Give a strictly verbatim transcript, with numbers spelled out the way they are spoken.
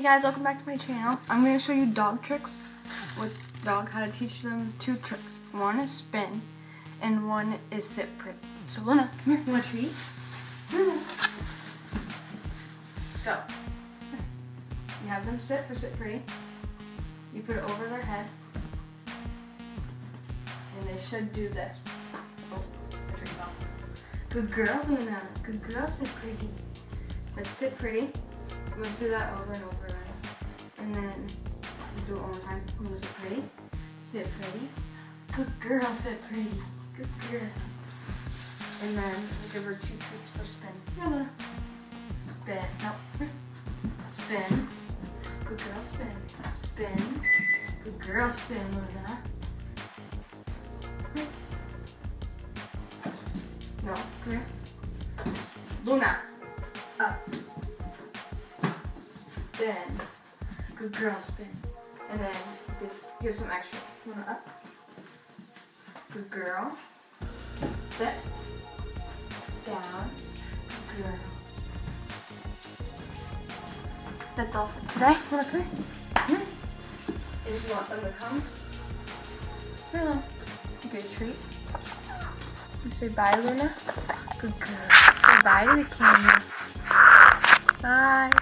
Hey guys, welcome back to my channel. I'm going to show you dog tricks with dog, how to teach them two tricks. One is spin and one is sit pretty. So Luna, come here, you want a treat? Luna. So, you have them sit for sit pretty. You put it over their head and they should do this. Oh, I tricked off. Good girl, Luna. Good girl, sit pretty. Let's sit pretty. We'll do that over and over again. And then we'll do it one more time. We'll sit pretty. Sit pretty. Good girl, sit pretty. Good girl. And then we'll give her two treats for spin. No, no. Spin. No. Spin. Good girl, spin. Spin. Good girl, spin, Luna. No, come here. Luna. Up. Spin. Good girl, spin. And then here's some extras. Luna up. Good girl. Sit. Down. Good girl. That's all for today. Luna, come here. Come here. If you want them to come, here, Luna. Good treat. You say bye, Luna. Good girl. Say bye to the camera. Bye.